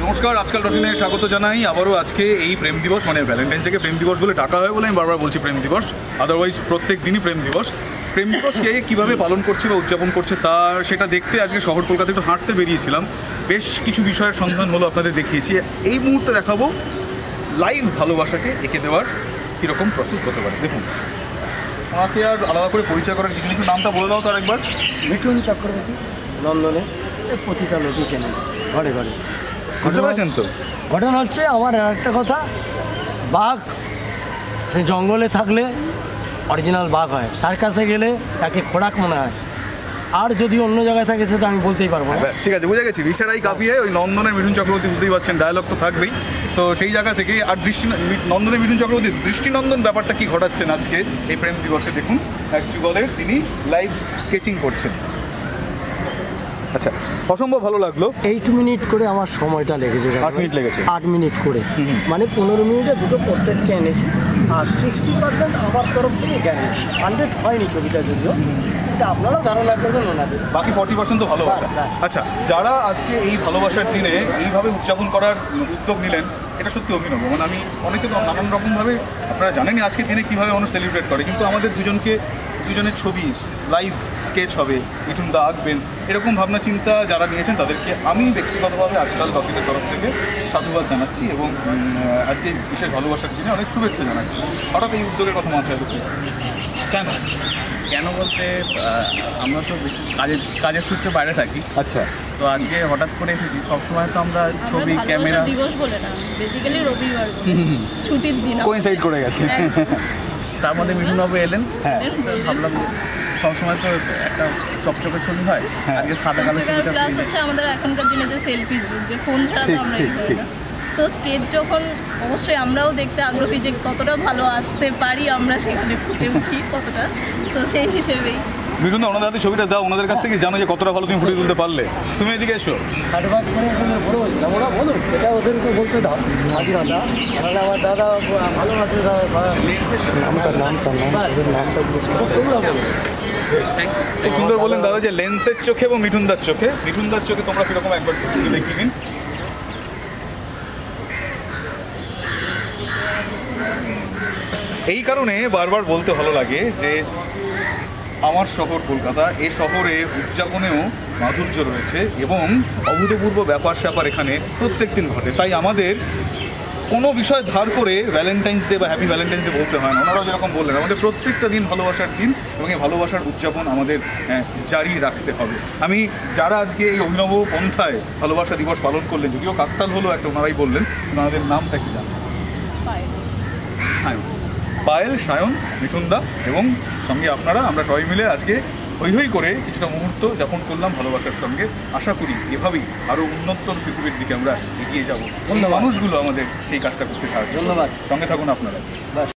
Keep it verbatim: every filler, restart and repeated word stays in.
নমস্কার, আজকাল রুটিনে স্বাগত জানাই। আবারও আজকে এই প্রেম দিবস মানে ভ্যালেন্টাইন্স ডেকে প্রেম দিবস বলে ডাকা হয় বলে আমি বারবার বলছি প্রেম দিবস, আদারওয়াইজ প্রত্যেক দিনই প্রেম দিবস। প্রেম দিবস কে কীভাবে পালন করছে বা উদযাপন করছে তার সেটা দেখতে আজকে শহর কলকাতায় একটু হাঁটতে বেরিয়েছিলাম। বেশ কিছু বিষয়ের সন্ধান হলো, আপনাদের দেখিয়েছি। এই মুহূর্তে দেখাবো লাইভ ভালোবাসাকে এঁকে দেওয়ার কীরকম প্রসেস হতে পারে। দেখুন, আমাকে আর আলাদা করে পরিচয় করার কিছু একটু নামটা বলে দাও তার একবার। মিঠুন চক্রবর্তী, নন্দনে প্রতিটা লোকই চেনে, ঘরে ঘরে। বুঝতে পারছেন তো? ঘটনা হচ্ছে আমার একটা কথা, বাঘ সে জঙ্গলে থাকলে অরিজিনাল বাঘ হয়, সার্কাসে গেলে তাকে খোরাক মনে হয়, আর যদি অন্য জায়গায় থাকে সেটা আমি বলতেই পারবো না। ঠিক আছে, বুঝে গেছি। রিসারাই কাঁপিয়ে ওই নন্দনের মিঠুন চক্রবর্তী, বুঝতেই পারছেন ডায়ালগ তো থাকবেই। তো সেই জায়গা থেকে আর দৃষ্টি নন্দনের মিঠুন চক্রবর্তী দৃষ্টিনন্দন ব্যাপারটা কি ঘটাচ্ছেন আজকে এই প্রেম দিবসে দেখুন। এক যুগলের তিনি লাইভ স্কেচিং করছেন। আচ্ছা, অসম্ভব ভালো লাগলো। এইট মিনিট করে আমার সময়টা লেগেছে। আট মিনিট লেগেছে। আট মিনিট করে মানে পনেরো মিনিটে দুটো পোর্ট্রেটকে এনেছি, আর সিক্সটি পার্সেন্ট আমার তরফ থেকে জ্ঞানী, হান্ড্রেড হয়নি ছবিটা যদিও, কিন্তু আপনারাও ধারণা করবেন ওনাদের, বাকি ফর্টি পার্সেন্ট তো ভালোবাসা। আচ্ছা, যারা আজকে এই ভালোবাসার দিনে এইভাবে উদযাপন করার উদ্যোগ নিলেন, এটা সত্যি অভিনব। মানে আমি অনেকে তো নানান রকমভাবে, আপনারা জানেনই আজকের দিনে কীভাবে মানুষ সেলিব্রেট করে, কিন্তু আমাদের দুজনকে দুজনের ছবি লাইভ স্কেচ হবে, মিঠুন দা আঁকবেন, এরকম ভাবনা চিন্তা যারা নিয়েছেন তাদেরকে আমি ব্যক্তিগতভাবে আজকাল বাকিদের তরফ থেকে সাধুবাদ জানাচ্ছি এবং আজকে বিশেষ ভালোবাসার দিনে অনেক শুভেচ্ছা জানাচ্ছি। হঠাৎ এই উদ্যোগের কথা মাথায় ঢুকে কেন কেন বলতে আমরা তো কাজের কাজের সূত্রে বাইরে থাকি। আচ্ছা, তো আজকে হঠাৎ করে এসেছি। সবসময় তো আমরা ছবি ক্যামেরা দিবস বলে না, বেসিক্যালি রবিবার ছুটির দিন কোইনসাইড করে গেছে। তার মধ্যে মিঠুনবাবু এলেন। হ্যাঁ, ভাবলাম যে সবসময় তো একটা চকচকে ছবি হয়, আজকে সাদা কালো ছবিটা। প্লাস হচ্ছে আমাদের এখনকার দিনে যে সেলফি যুগ, যে ফোন ছাড়া তো আমরা তো স্কেচ যখন অবশ্যই আমরাও দেখতে আগ্রহী যে কতটা ভালো আসতে পারি আমরা, সেখানে ফুটে উঠি কতটা, তো সেই হিসেবেই মিঠুন দা ওনাদের হাতে ছবিটা দাও, ওনাদের কাছ থেকে জানো যে কতটা ভালো তুমি ফুটিয়ে তুলতে পারলে। তুমি এদিকে এসো। ষাটবাদ করে বড় হয়েছিলাম, ওরা বলুন সেটা ওদেরকে বলতে দাও। স্বাধীনতা তাহলে আমার দাদা ভালোবাসে, খুব সুন্দর বললেন দাদা যে লেন্সের চোখে এবং মিঠুনদার চোখে। মিঠুনদার চোখে তোমরা কিরকম একবার দেখিয়ে দিন। এই কারণে বারবার বলতে ভালো লাগে যে আমার শহর কলকাতা, এই শহরে উদযাপনেও মাধুর্য রয়েছে এবং অভূতপূর্ব ব্যাপার স্যাপার এখানে প্রত্যেক দিন ঘটে। তাই আমাদের কোনো বিষয় ধার করে ভ্যালেন্টাইন্স ডে বা হ্যাপি ভ্যালেন্টাইন্স ডে বলতে হয় না। ওনারাও যেরকম বললেন, আমাদের প্রত্যেকটা দিন ভালোবাসার দিন এবং এই ভালোবাসার উদযাপন আমাদের জারি রাখতে হবে। আমি যারা আজকে এই অভিনব পন্থায় ভালোবাসা দিবস পালন করলেন, যদিও কাকতাল হলো একটা, ওনারাই বললেন, ওনাদের নামটা কি জানেন? সায়ন, পায়েল, সায়ন, মিঠুনদা এবং সঙ্গে আপনারা, আমরা সবাই মিলে আজকে হই হই করে কিছুটা মুহূর্ত যাপন করলাম ভালোবাসার সঙ্গে। আশা করি এভাবেই আরও উন্নতর পৃথিবীর দিকে আমরা এগিয়ে যাব। মানুষগুলো আমাদের সেই কাজটা করতে সাহায্য। ধন্যবাদ, সঙ্গে থাকুন আপনারা।